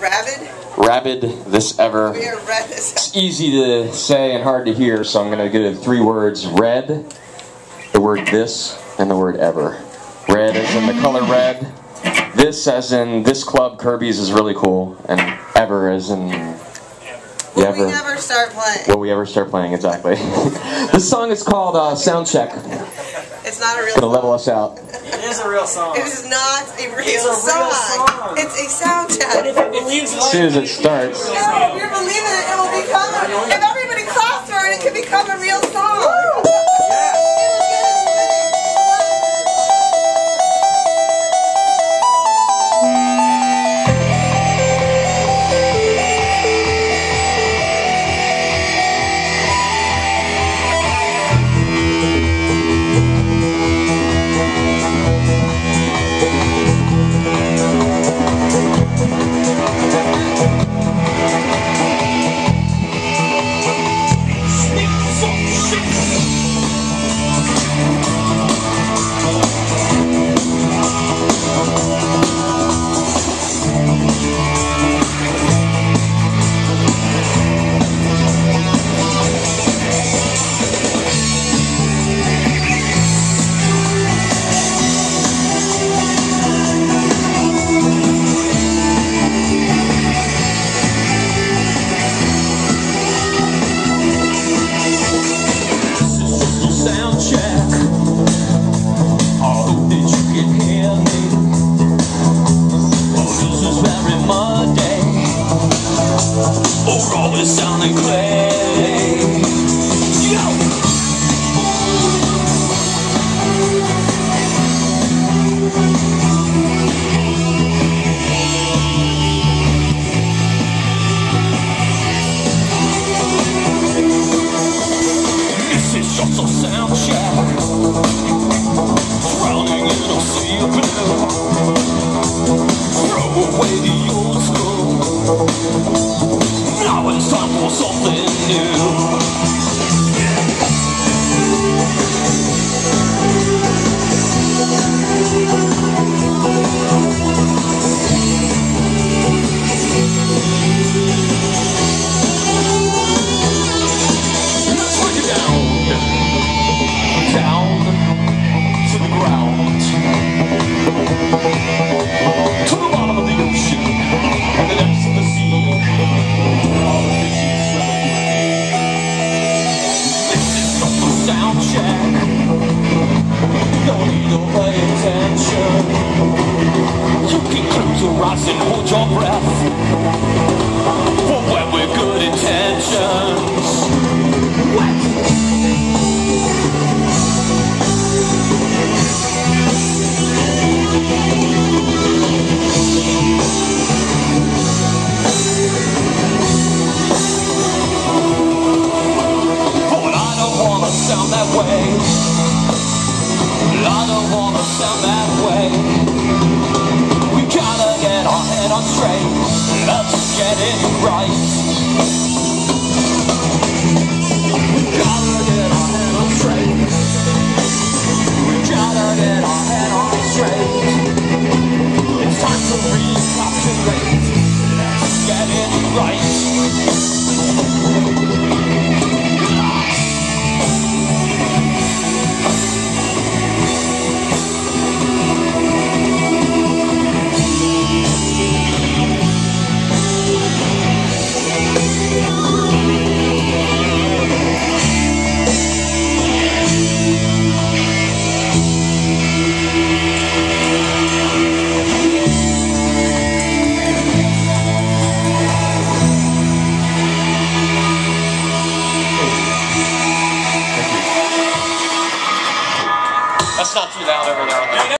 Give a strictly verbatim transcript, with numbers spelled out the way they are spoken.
rabid? Rabid this ever. We are red this ever. It's easy to say and hard to hear, so I'm going to give three words. Red, the word this, and the word ever. Red as in the color red. This as in this club, Kirby's, is really cool. And ever as in... Will ever, we never start playing? Will we ever start playing, exactly. This song is called uh, Sound Check. It's not a real Gonna song. level us out. It is a real song. It is not a real, It's a real song. song. It's a sound check. But if it believes As soon as it starts. No, we're believing it. It will become a, if everybody claps for it, it can become a real song. Sounding clay. Yo! This is just a sound check, drowning in a sea of blue. Throw away the old school. Now it's time for something new. Let's break it down, down to the ground, to the bottom of the ocean and the depths of the sea. Sound check. Don't need to pay attention. You can close your eyes and hold your breath. For when we're good intentions. What? Sound that way. I don't wanna sound that way. We gotta get our head on straight. Let's get it right. We gotta get our head on straight. We gotta get our head on straight. It's time to recalculate. Let's get it right. That's not too loud over there.